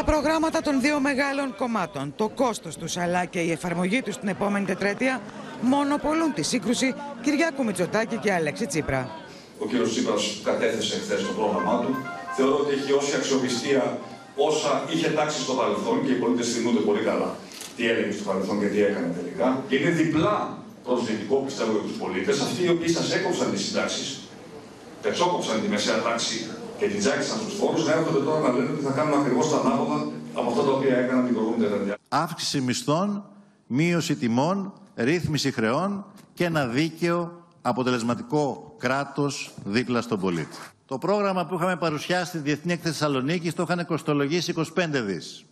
Τα προγράμματα των δύο μεγάλων κομμάτων, το κόστος τους αλλά και η εφαρμογή τους την επόμενη τετραετία μονοπολούν τη σύγκρουση Κυριάκου Μητσοτάκη και Αλέξη Τσίπρα. Ο κ. Τσίπρας κατέθεσε χθες το πρόγραμμά του. Θεωρώ ότι έχει όση αξιοπιστία όσα είχε τάξει στο παρελθόν και οι πολίτες θυμούνται πολύ καλά τι έλεγε στο παρελθόν και τι έκανε τελικά. Και είναι διπλά προσβλητικό, πιστεύω, για τους πολίτες, αυτοί οι οποίοι σας έκοψαν τις συντάξεις, πετσόκοψαν τη μεσαία τάξη και την τζάκισαν στους φόρους, να έρχονται τώρα να λένε ότι θα κάνουν ακριβώς τα ανάποδα από αυτά τα οποία έκαναν την προηγούμενη τετραετία. Αύξηση μισθών, μείωση τιμών, ρύθμιση χρεών και ένα δίκαιο, αποτελεσματικό κράτος δίπλα στον πολίτη. Το πρόγραμμα που είχαμε παρουσιάσει στη Διεθνή Έκθεση Θεσσαλονίκης το είχαν κοστολογήσει 25 δις.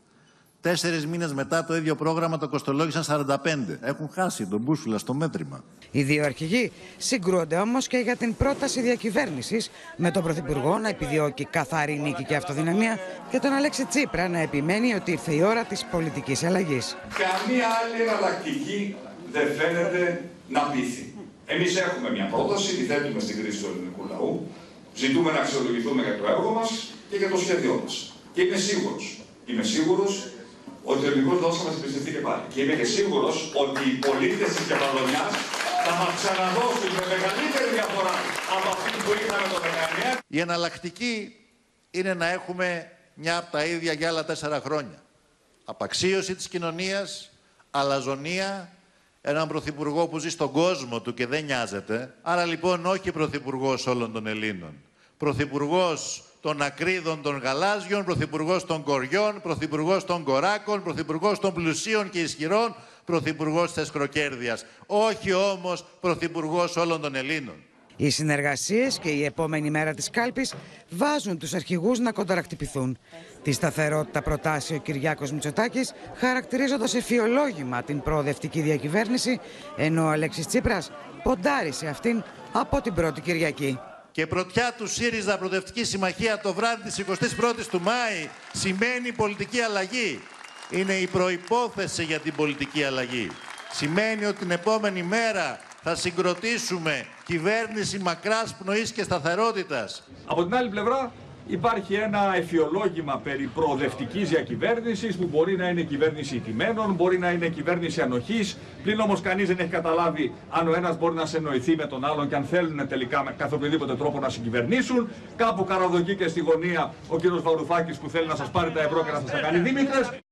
4 μήνες μετά το ίδιο πρόγραμμα το κοστολόγησαν 45. Έχουν χάσει τον μπούσουλα στο μέτρημα. Οι δύο αρχηγοί συγκρούονται όμως και για την πρόταση διακυβέρνησης, με τον Πρωθυπουργό να επιδιώκει καθαρή νίκη και αυτοδυναμία και τον Αλέξη Τσίπρα να επιμένει ότι ήρθε η ώρα της πολιτικής αλλαγής. Καμία άλλη εναλλακτική δεν φαίνεται να πείθει. Εμείς έχουμε μια πρόταση, τη θέτουμε στην κρίση του ελληνικού λαού. Ζητούμε να αξιολογηθούμε για το έργο μας και για το σχέδιό μας. Και είμαι σίγουρος ότι ο ελληνικός λαός θα μας εμπιστευτεί και πάλι. Και είμαι και σίγουρος ότι οι πολίτες της Κεφαλονιάς θα μας ξαναδώσουν με μεγαλύτερη διαφορά από αυτή που είχαμε το 19. Η εναλλακτική είναι να έχουμε μια από τα ίδια για άλλα 4 χρόνια. Απαξίωση της κοινωνίας, αλαζονία, έναν πρωθυπουργό που ζει στον κόσμο του και δεν νοιάζεται. Άρα λοιπόν όχι πρωθυπουργός όλων των Ελλήνων. Πρωθυπουργός των ακρίδων των γαλάζιων, πρωθυπουργός των κοριών, πρωθυπουργός των κοράκων, πρωθυπουργός των πλουσίων και ισχυρών, πρωθυπουργός της εσχροκέρδειας. Όχι όμως πρωθυπουργός όλων των Ελλήνων. Οι συνεργασίες και η επόμενη μέρα της κάλπης βάζουν τους αρχηγούς να κονταραχτυπηθούν. Τη σταθερότητα προτάσει ο Κυριάκος Μητσοτάκης, χαρακτηρίζοντας εφιολόγημα την προοδευτική διακυβέρνηση, ενώ ο Αλέξης Τσίπρας ποντάρει σε αυτήν από την πρώτη Κυριακή. Και πρωτιά του ΣΥΡΙΖΑ Προοδευτική Συμμαχία το βράδυ της 21ης του Μάη σημαίνει πολιτική αλλαγή. Είναι η προϋπόθεση για την πολιτική αλλαγή. Σημαίνει ότι την επόμενη μέρα θα συγκροτήσουμε κυβέρνηση μακράς πνοής και σταθερότητας. Από την άλλη πλευρά υπάρχει ένα εφιολόγημα περί προοδευτικής διακυβέρνησης που μπορεί να είναι κυβέρνηση ηττημένων, μπορεί να είναι κυβέρνηση ανοχής. Πλην όμως κανείς δεν έχει καταλάβει αν ο ένας μπορεί να συνοηθεί με τον άλλον και αν θέλουν τελικά με κάθε οποιοδήποτε τρόπο να συγκυβερνήσουν. Κάπου καραδοκεί και στη γωνία ο κύριος Βαρουφάκης που θέλει να σας πάρει τα ευρώ και να σας τα κάνει δήμητρες.